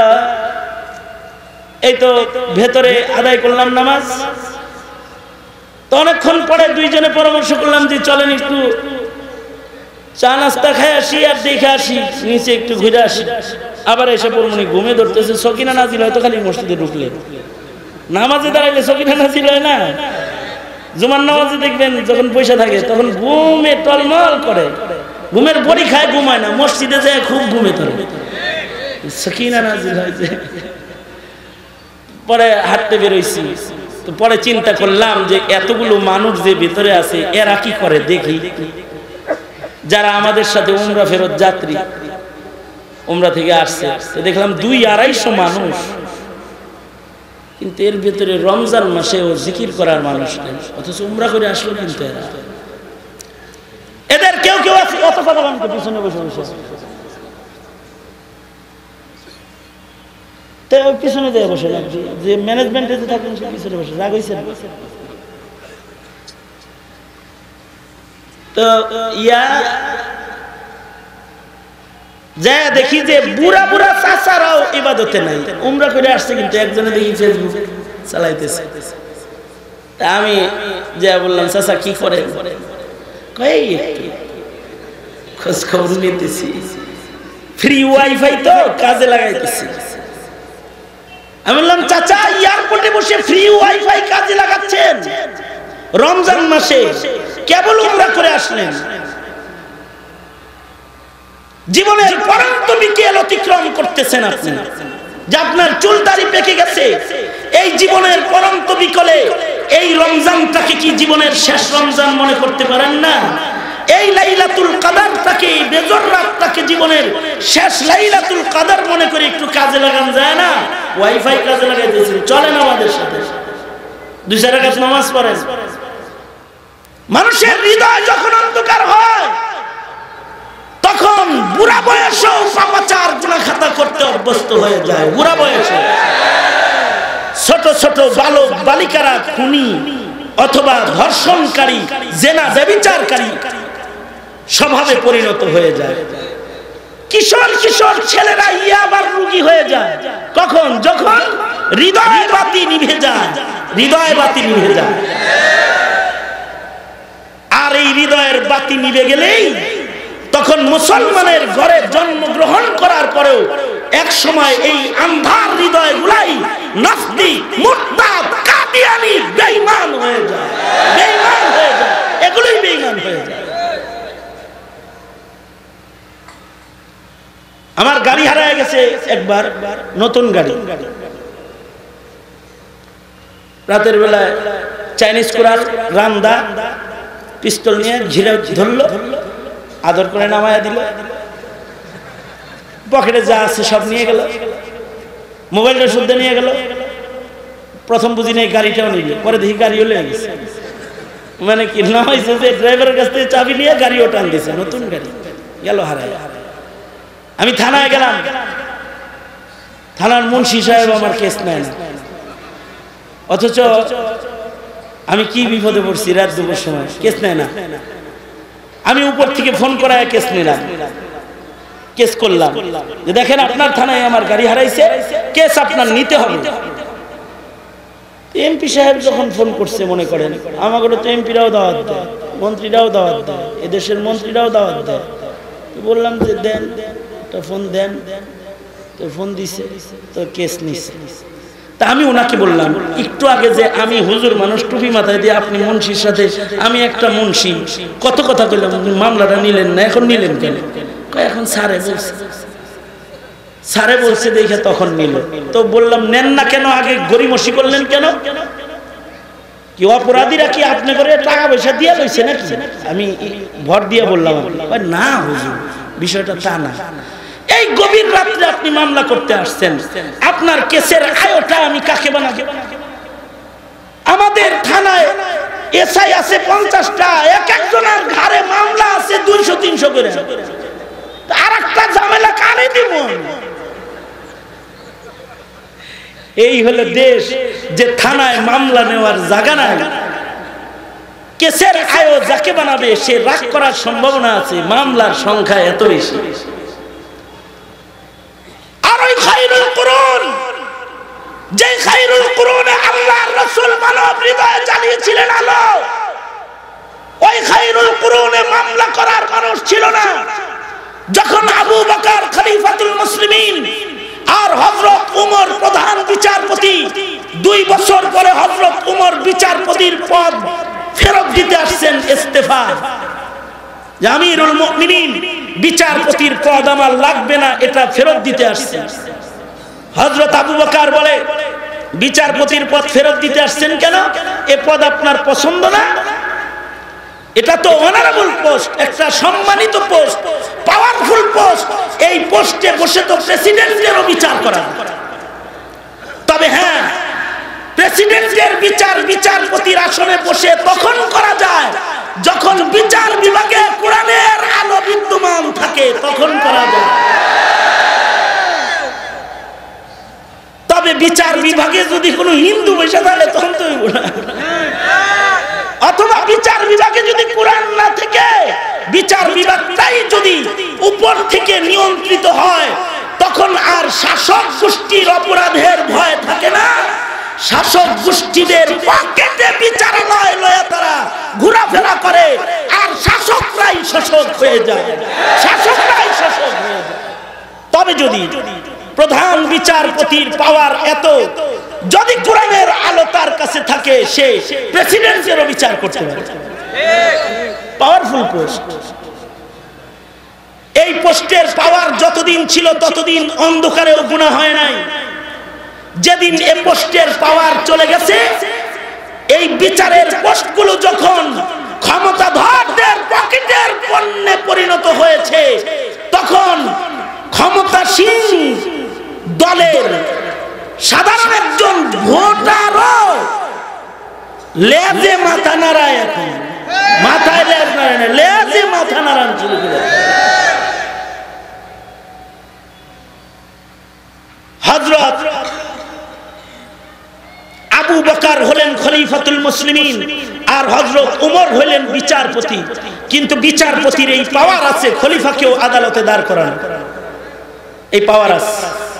এই তো ভেতরে আদায় করলাম নামাজ। তো অনেকক্ষণ পরে দুইজনে পরামর্শ করলাম যে চলেন একটু চা নাস্তা খাই আসি আর দেখে আসি, নিচে একটু ঘুরে আসি। আবার এসে পড়মনি ঘুমে ধরতেছে। সকিনা নাজিল হয়তো খালি মসজিদে ঢুকলে, নামাজে দাঁড়াইলে সকিনা নাজিল হয় না। জুমার নামাজে দেখবেন যখন পয়সা থাকে তখন ঘুমে টলমল করে, ঘুমের বড়ি খায়, ঘুমায় না, মসজিদে যায় খুব ঘুমে ধরে, সকিনা নাজিল হয়েছে। পরে হাঁটতে বেরোইছি, তো পরে চিন্তা করলাম যে এতগুলো মানুষ যে ভিতরে আছে এরা কি করে দেখি। যারা আমাদের সাথে উমরা ফেরত যাত্রী, উমরা থেকে আসছে, দেখলাম 200-250 মানুষ, কিন্তু এর ভিতরে রমজান মাসে ও জিকির করার মানুষ নেই, অথচ উমরা করে আসলো। কিন্তু এদের কেউ কেউ আছে অত কথা বলতে পিছনে বসে বসে, পিছনে দিয়ে বসে না, যে ম্যানেজমেন্টে যে থাকেন সে পিছনে বসে। রাগ হয়েছে না? তো যা দেখি যে বুড়া বুড়া চাচারাও ইবাদতে নাই, উমরা করে আসছে, কিন্তু একজনে দেখি ফেসবুক চালাইতেছে। তা আমি যা বললাম চাচা কি করে, খোঁজ খবর নিতেছি, ফ্রি ওয়াইফাই তো কাজে লাগাইতেছি। আমি বললাম চাচা এয়ারপোর্টে বসে ফ্রি ওয়াইফাই কাজে লাগাচ্ছেন, রমজান মাসে কেবল উমরা করে আসলেন, জীবনের পরন্ত বিকেল অতিক্রম করতেছেন আপনি, যে আপনার চুল দাড়ি পেকে গেছে, এই জীবনের পরন্ত বিকেলে এই রমজানটাকে কি জীবনের শেষ রমজান মনে করতে পারেন না? এই লাইলাতুল কদরটাকে, এই বেজর রাতটাকে জীবনের শেষ লাইলাতুল কদর মনে করে একটু কাজে লাগান যায় না? ওয়াইফাই কাজে লাগাইতেছেন, চলেন আমাদের সাথে 2 রাকাত নামাজ পড়েন। মানুষের হৃদয় যখন অন্ধকার হয় তখন বুড়া বয়সেও পাপাচার গুনাহ খাতা করতে অভ্যস্ত হয়ে যায়। বুড়া বয়সে ছোট ছোট বালক বালিকারা খুনি অথবা ধর্ষণকারী, জেনা ব্যভিচারকারী স্বভাবে পরিণত হয়ে যায়। কিশোর কিশোর ছেলেরা ইয়াবার রোগী হয়ে যায় কখন? যখন হৃদয় বাতি নিভে যায়, হৃদয় বাতি নিভে যায়। আর এই হৃদয়ের বাতি নিভে গেলেই তখন মুসলমানের ঘরে জন্মগ্রহণ করার পরেও এক সময় এই আন্ধার হৃদয় গুলাই নাস্তিক, মুরতাদ, কাদিয়ানি, বেঈমান হয়ে যায়, বেঈমান হয়ে যায়, এগুলোই বেঈমান হয়ে যায়। আমার গাড়ি হারায় গেছে একবার, নতুন গাড়ি, রাতের বেলায় চাইনিজ কুরাল রামদা পিস্তল নিয়ে ঘিরে ধরলো, আদর করে নামায়া দিল, পকেটে যা আছে সব নিয়ে গেল, মোবাইলটা শুদ্ধ নিয়ে গেল। প্রথম বুঝি নেই গাড়িটাও নিল, পরে দেখি গাড়িও লেগে গেছে। মানে কি নামাইছে যে ড্রাইভারের কাছ থেকে চাবি নিয়ে গাড়িও টান দিয়েছে, নতুন গাড়ি গেল হারায়। আমি থানায় গেলাম, থানার মুন্সি সাহেব আমার কেস নেয় না, অথচ আমি কি বিপদে পড়ছি, রাত দুপুর সময় কেস নেয় না। আমি উপর থেকে ফোন করায় কেস নিলাম, কেস করলাম যে দেখেন আপনার থানায় আমার গাড়ি হারাইছে, কেস আপনার নিতে হবে। এমপি সাহেব যখন ফোন করছে, মনে করেন আমাকে তো এমপিরাও দাওয়াত দেয়, মন্ত্রীরাও দাওয়াত দেয়, এদেশের মন্ত্রীরাও দাওয়াত দেয়। বললাম যে দেন, ফোন দেন, তো ফোন দিছে, তো কেস নিছে। তা আমি ওনাকে বললাম, একটু আগে যে আমি হুজুর মানুষ টুপি মাথায় দিয়ে আপনি মুন্সির সাথে, আমি একটা মুন্সি, কত কথা বললাম, মামলাটা নিলেন না, এখন নিলেন কেন? এখন স্যারে বলছে, স্যারে বলছে দেখে তখন নিল। তো বললাম নেন না কেন, আগে গরিমসি করলেন কেন? কি অপরাধীরা কি আপনি করে টাকা পয়সা দিয়ে লইছে নাকি? আমি ভর দিয়ে বললাম না হুজুর, বিষয়টা তা না। এই গভীর রাত্রে আপনি মামলা করতে আসছেন, আপনার কেসের আয়টা আমি কাকে বানাবো? আমাদের থানায় এসআই আছে 50টা, এক একজনের ঘাড়ে মামলা আছে 200-300 করে। আর একটা ঝামেলা কারে দিব? এই হলো দেশ, যে থানায় মামলা নেওয়ার জায়গা নাই। কেসের আয় যাকে বানাবে সে রাগ করার সম্ভাবনা আছে, মামলার সংখ্যা এত বেশি। আর ওই খায়রুল কুরুন, যে খায়রুল কুরুনে আল্লাহর রাসূল মানব হৃদয়ে জ্বালিয়েছিলেন আলো, ওই খায়রুল কুরুনে মামলা করার মানুষ ছিল না। যখন আবু বকর খলিফাতুল মুসলিমিন আর হযরত উমর প্রধান বিচারপতি, 2 বছর পরে হযরত উমর বিচারপতির পদ ফেরত দিতে আসছেন, ইস্তেফা, আমিরুল মুমিনিন বিচারপতির পদ আমার লাগবে না, এটা ফেরত দিতে আসছেন। হযরত আবু বকর বলে, বিচারপতির পদ ফেরত দিতে আসছেন কেন? এ পদ আপনার পছন্দ না? এটা তো অনারেবল পোস্ট, একটা সম্মানিত পোস্ট, পাওয়ারফুল পোস্ট। এই পোস্টে বসে তো প্রেসিডেন্টেরও বিচার করা। তবে হ্যাঁ, প্রেসিডেন্টের বিচার বিচারপতির আসনে বসে তখন করা যায় যখন বিচার বিভাগে কোরআনের আলো বিদ্যমান থাকে, তখন করা যায়। তবে বিচার বিভাগে যদি কোনো হিন্দু বসে থাকে তখন তো অথবা বিচার বিভাগে যদি কোরআন না থেকে বিচার বিভাগটাই যদি উপর থেকে নিয়ন্ত্রিত হয়, তখন আর শাসক গোষ্ঠীর অপরাধের ভয় থাকে না। শাসক গোষ্ঠীদের পকেটে বিচারালয় লয়ে তারা ঘোরাফেরা করে, আর শাসকরাই শাসক হয়ে যায়, শাসকরাই শাসক হয়ে যায়। তবে যদি প্রধান বিচারপতির পাওয়ার এত, যদি কোরআনের আলো তার কাছে থাকে, সে প্রেসিডেন্টেরও বিচার করতে পারে। Powerful post. এই পোস্টের পাওয়ার যতদিন ছিল ততদিন অন্ধকারেও গুনাহ হয় নাই। যেদিন এই পোস্টের পাওয়ার চলে গেছে, এই বিচারের পোস্টগুলো যখন ক্ষমতাধরদের পকেটের পণ্যে পরিণত হয়েছে, তখন ক্ষমতাসীন দলের সাধারণ একজন ভোটারও লেজে মাথা নাড়ায়, এখন মাথায় লেজ নাড়ায় না, লেজে মাথা নাড়ান শুরু করে। হযরত আবু বকর হলেন খলিফাতুল মুসলিমিন, আর হযরত ওমর হলেন বিচারপতি। কিন্তু বিচারপতির এই পাওয়ার আছে খলিফাকেও আদালতে দাঁড় করানো, এই পাওয়ার আছে।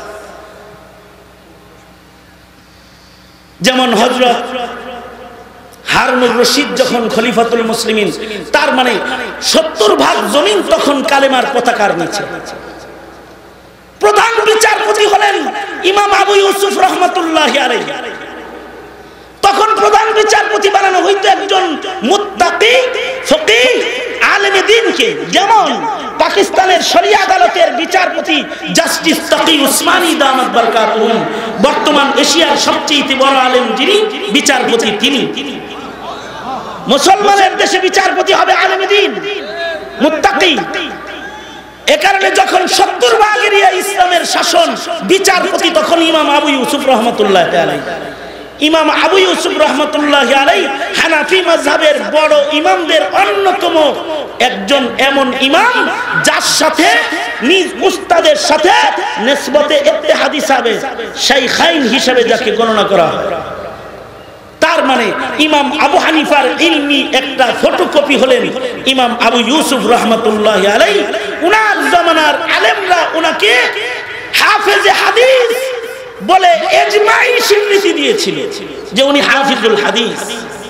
যেমন হযরত হারুনুর রশিদ যখন খলিফাতুল মুসলিমিন, তার মানে 70 ভাগ জমিন তখন কালেমার পতাকার নিচে। প্রধান বিচারপতি হলেন ইমাম আবু ইউসুফ রাহমাতুল্লাহি আলাইহি। তখন প্রধান বিচারপতি বানানো হইতো একজন মুত্তাকি ফকিহ আলেমে দ্বীনকে। যেমন পাকিস্তানের শরিয়া আদালতের বিচারপতি জাস্টিস তাকি উসমানী দামাত বারকাতুহুম, বর্তমান এশিয়ার সবচেয়ে বড় আলেম যিনি বিচারপতি তিনি। মুসলমানের দেশে বিচারপতি হবে আলেমে দ্বীন মুত্তাকি। এ কারণে যখন 70 ভাগ এরিয়া ইসলামের শাসন, বিচারপতি তখন ইমাম আবু ইউসুফ রাহমাতুল্লাহি আলাইহি। ইমাম আবু ইউসুফ রাহমাতুল্লাহি আলাইহি হানাফি মাযহাবের বড় ইমামদের অন্যতম একজন এমন ইমাম, যার সাথে নিজ উস্তাদের সাথে নিসবতে ইত্তেহাদ হিসাবে শাইখাইন হিসেবে যাকে গণনা করা হয়। তার মানে ইমাম আবু হানিফার ইলমি একটা ফটোকপি হলেন ইমাম আবু ইউসুফ রাহমাতুল্লাহি আলাইহি। উনার জামানার আলেমরা উনাকে হাফেজে হাদিস বলে ইজমাই স্বীকৃতি দিয়েছিল যে উনি হাফিজুল হাদিস।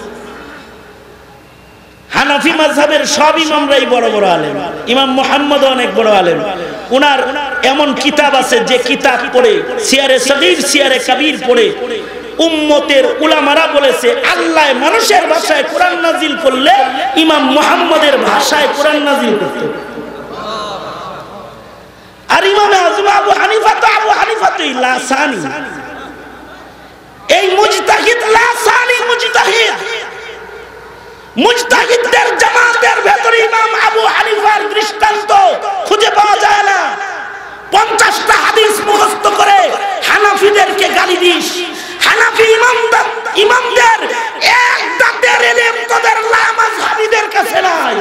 হানাফি মাযহাবের সব ইমামরাই বড় বড় আলেম, ইমাম মুহাম্মদ অনেক বড় আলেম। উনার এমন কিতাব আছে যে কিতাব পড়ে, সিয়ারে সগীর সিয়ারে কবির পড়ে উম্মতের উলামারা বলেছে আল্লাহ মানুষের ভাষায় কোরআন নাজিল করলে ইমাম মুহাম্মদের ভাষায় কোরআন নাজিল করত। আর ইমাম আযম আবু হানিফা তো লাসানি, এই মুজতাহিদ লাসানি মুজতাহিদ। মুজতাহিদদের জামাতের ভেতরে ইমাম আবু হানিফার দৃষ্টান্ত খুঁজে পাওয়া যায় না। 50টা হাদিস মুখস্থ করে হানাফিদেরকে গালি দিস। হানাফি ইমামদের এক দাঁতের ইলম তোদের লামাযহাবীদের কাছে নাই।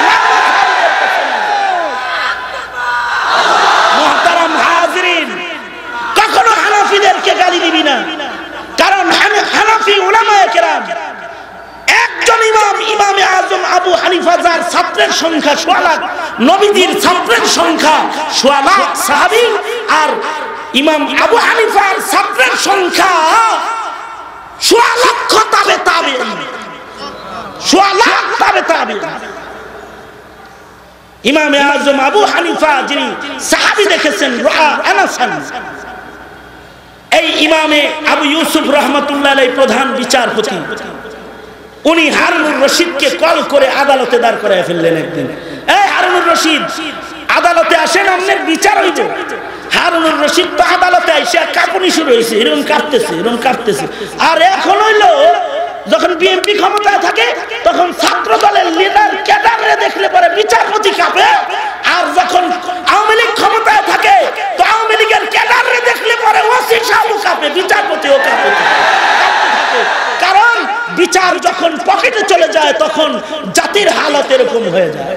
মুহতারাম হাজিরিন, কখনো হানাফিদেরকে গালি দিবি না, কারণ হানাফি উলামায়ে কেরাম একজন ইমামে আজম আবু হানিফা, যার ছাত্রের সংখ্যা 100 লাখ, নবীজির ছাত্রের সংখ্যা 100 লাখ সাহাবী, আর ইমাম আবু হানিফার ছাত্রের সংখ্যা 100 লক্ষ তাবেঈন, 100 লাখ তাবেঈন। ইমামে আজম আবু হানিফা যিনি সাহাবী দেখেছেন রাআ আনাসান, এই ইমামে আবু ইউসুফ রাহমাতুল্লাহি আলাইহি প্রধান বিচারপতি। উনি হারুনুর রশিদকে কল করে আদালতে দাঁড় করায় ফেললেন একদিন। এই হারুনুর রশিদ, আদালতে আসেন, আপনার বিচার হইব। হারুনুর রশিদ তো আদালতে আইসে কাঁপুনি শুরু হয়েছে, এরকম কাঁপতেছে। আর এখন হইল যখন বিএনপি ক্ষমতায় থাকে তখন ছাত্র দলের লিডার ক্যাডাররে দেখলে পরে বিচারপতি কাঁপে, আর যখন আওয়ামী লীগ ক্ষমতায় থাকে তো আওয়ামী লীগের ক্যাডাররে দেখলে পরে ওসি সাহেব কাঁপে, বিচারপতিও কাঁপে। কারণ বিচার যখন পকেটে চলে যায় তখন জাতির হালত এরকম হয়ে যায়।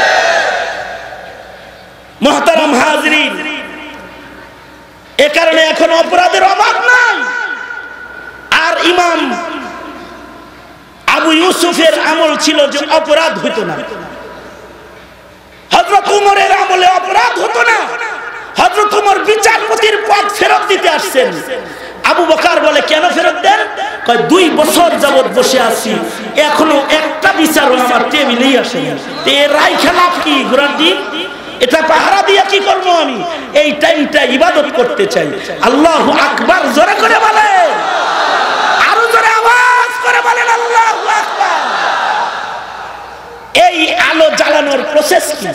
মুহতারাম হাজিরিন, এ কারণে এখন অপরাধের অভাব নাই। আর ইমাম আবু ইউসুফের আমল ছিল যে অপরাধ হতো না। হযরত উমরের আমলে অপরাধ হতো না। হযরত উমর বিচারপতির পদ ফেরত দিতে আসছেন। আবু বকর বলে কেন ফেরত দেন? কয় 2 বছর যাবত বসে আছি, এখনো একটা বিচারও আমার টেবিলেই আসে না। এর রায় খেলাফ কি ঘোরার দিন? এটা পাহারা দিয়ে কি করবো আমি? এই টাইমটা ইবাদত করতে চাই। আল্লাহু আকবার জোরে করে বলে, আরো জোরে আওয়াজ করে বলেন আল্লাহু আকবার। এই আলো জ্বালানোর প্রসেস কি?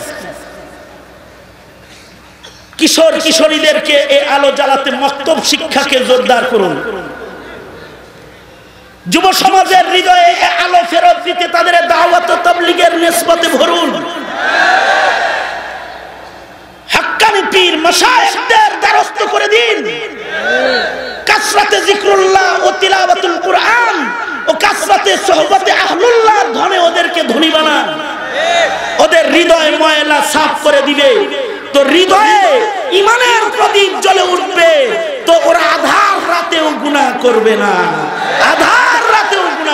কিশোর কিশোরীদেরকে এই আলো জ্বালাতে মক্তব শিক্ষাকে জোরদার করুন। যুব সমাজের হৃদয়ে এই আলো ফেরত দিতে তাদের দাওয়াত ও তাবলীগের নিসবতে ভরুন। হাক্কানি পীর মাশায়েখদের দ্বারস্থ করে দিন। কাসরাতে যিকরুল্লাহ ও তিলাওয়াতুল কুরআন ও কাসরাতে সোহবতে আহলুল্লাহর ধনে ওদেরকে ধনী বানান। ওদের হৃদয় ময়লা সাফ করে দিবে, তো হৃদয়ে ঈমানের প্রদীপ জ্বলে উঠবে, তো ওরা আধার রাতেও গুনাহ করবে না।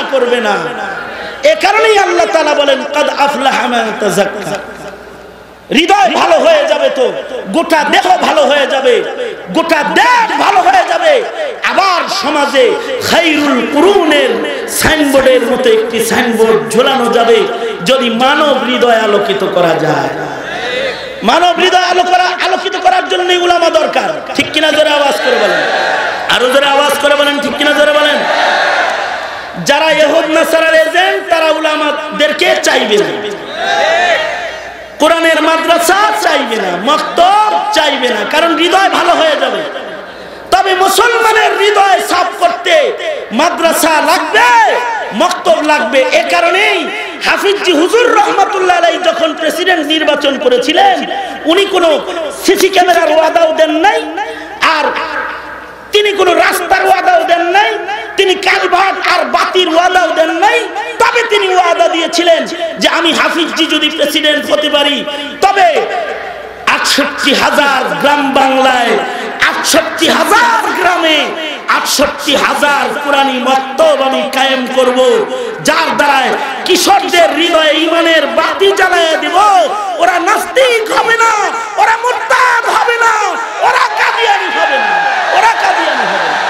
করবে না। এ কারণেই আল্লাহ তাআলা বলেন কাদ আফলাহা মান তাযাক্কা। হৃদয় ভালো হয়ে যাবে তো গোটা দেহ ভালো হয়ে যাবে, গোটা দেশ ভালো হয়ে যাবে। আবার সমাজে খায়রুল কুরুনের সাইনবোর্ডের মতো একটি সাইনবোর্ড ঝোলানো যাবে যদি মানব হৃদয় আলোকিত করা যায়। মানব হৃদয় আলোকিত করার জন্য উলামা দরকার, ঠিক কিনা? জোরে আওয়াজ করে বলেন, আরো জোরে আওয়াজ করে বলেন, ঠিক কিনা? জোরে বলেন। যারা ইহুদ নাসারার এজেন্ট তারা উলামাদেরকে চাইবে না, কোরআনের মাদ্রাসা চাইবে না, মক্তব চাইবে না, কারণ হৃদয় ভালো হয়ে যাবে। তবে মুসলমানের হৃদয় সাফ করতে মাদ্রাসা লাগবে, মক্তব লাগবে। এ কারণেই হাফিজজি হুজুর রহমাতুল্লাহ আলাইহি যখন প্রেসিডেন্ট নির্বাচন করেছিলেন উনি কোনো সিসি ক্যামেরার ওয়াদাও দেন নাই, আর তিনি কোনো রাস্তার ওয়াদাও দেন নাই, তিনি কালভার্ট আর বাতির ওয়াদাও দেন নাই। তবে তিনি ওয়াদা দিয়েছিলেন যে আমি হাফিজজি যদি প্রেসিডেন্ট হতে পারি তবে ৬৮,০০০ গ্রাম বাংলায়, ৬৮,০০০ গ্রামে ৬৮,০০০ কোরআনী মক্তব আমি কায়েম করব, যার দ্বারায় কিশোরদের হৃদয়ে ঈমানের বাতি জ্বালায় দেব। ওরা নাস্তিক হবে না, ওরা মুরতাদ হবে না, ওরা কাদিয়ানী হবে না, ওরা কাদিয়ানী হবে না।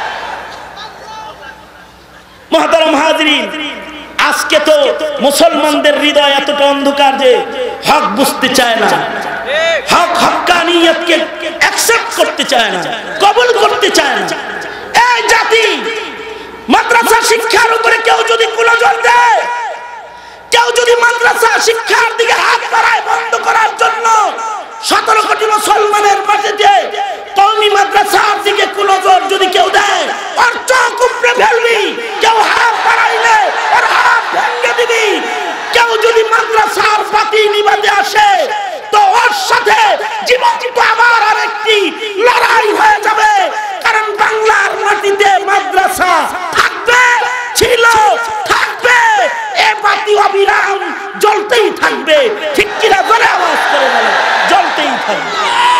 মুহতারাম হাজিরিন, আজকে তো মুসলমানদের হৃদয় এতটা অন্ধকার যে হক বুঝতে চায় না, হক হক্কানিয়তকে অ্যাকসেপ্ট করতে চায় না, কবুল করতে চায় না। এই জাতি মাদ্রাসা শিক্ষার উপরে কেউ যদি কুনজর দেয়, কেউ যদি মাদ্রাসা শিক্ষার দিকে হাত বাড়ায় বন্ধ করার জন্য ১৭ কোটি মুসলমানের মাটিতে কওমি মাদ্রাসার দিকে কুনজর যদি কেউ দেয়, ওর চোখ উপড়ে ফেলবি। কেউ হাত বাড়াইলে ওর হাত ভেঙে দিবি। কেউ যদি মাদ্রাসার বাতি নিভাতে আসে তো ওর সাথে জীবন্ত আবার আরেকটি লড়াই হয়ে যাবে। কারণ বাংলার মাটিতে মাদ্রাসা থাকবে, ছিল, থাকবে, এ বাতি অবিরাম জ্বলতেই থাকবে। ঠিক কিনা? জোরে আওয়াজ করে বলেন, জ্বলতেই থাকবে।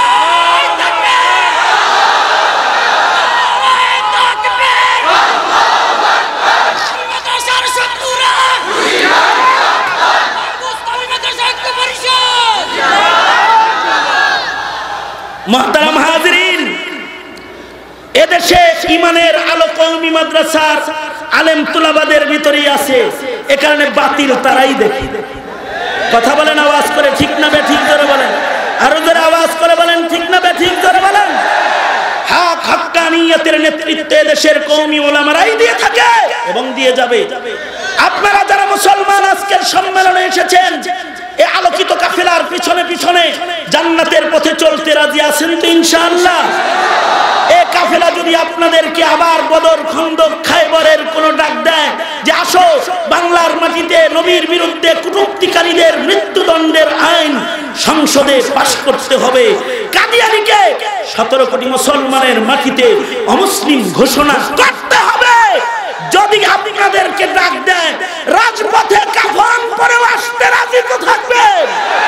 মুহতারাম হাজিরিন, এদেশে ঈমানের আলো কওমি মাদ্রাসার আলেম তুলাবাদের ভিতরেই আছে। এ কারণে বাতিল তারাই দেখে। কথা বলেন আওয়াজ করে, ঠিক না বেঠিক? জোরে বলেন, আরো জোরে আওয়াজ করে বলেন, ঠিক না বেঠিক? জোরে বলেন। হক হক্কানিয়তের নেতৃত্বে দেশের কওমি উলামারাই দিয়ে থাকে এবং দিয়ে যাবে। আপনারা যারা মুসলমান আজকের সম্মেলনে এসেছেন, এই আলোকিত কাফেলার পিছনে পিছনে জান্নাতের পথে চলতে রাজি আছেন তো ইনশাআল্লাহ? এই কাফেলা যদি আপনাদেরকে আবার বদর, খন্দক, খায়বরের কোন ডাক দেয় যে আসো বাংলার মাটিতে নবীর বিরুদ্ধে কটূক্তিকারীদের মৃত্যুদণ্ডের আইন সংসদে পাশ করতে হবে, কাদিয়ানীকে ১৭ কোটি মুসলমানের মাটিতে অমুসলিম ঘোষণা করতে হবে, যদি আপনাদেরকে ডাক দেয় রাজপথে কাফন পরেও আসতে রাজি তো থাকবেন?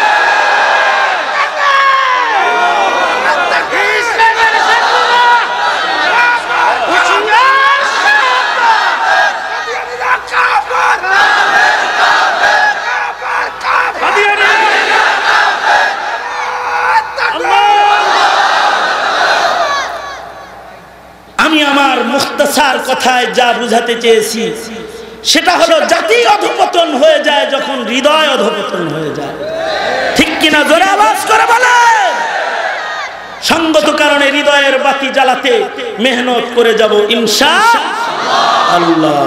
আমি আমার মুখতাসার কথায় যা বুঝাতে চেয়েছি সেটা হলো জাতি অধঃপতন হয়ে যায় যখন হৃদয় অধঃপতন হয়ে যায়। ঠিক কিনা? জোরে আওয়াজ করে বলেন। সঙ্গত কারণে হৃদয়ের বাতি জ্বালাতে মেহনত করে যাব ইনশাআল্লাহ।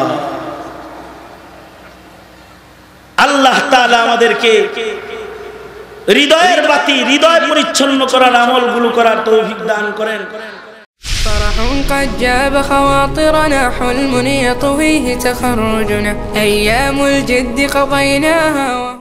আল্লাহ তাআলা আমাদেরকে হৃদয়ের বাতি, হৃদয় পরিচ্ছন্ন করার আমলগুলো করার তৌফিক দান করেন। فرح قد جاب خواطرنا، حلم يطويه تخرجنا، أيام الجد قضيناها.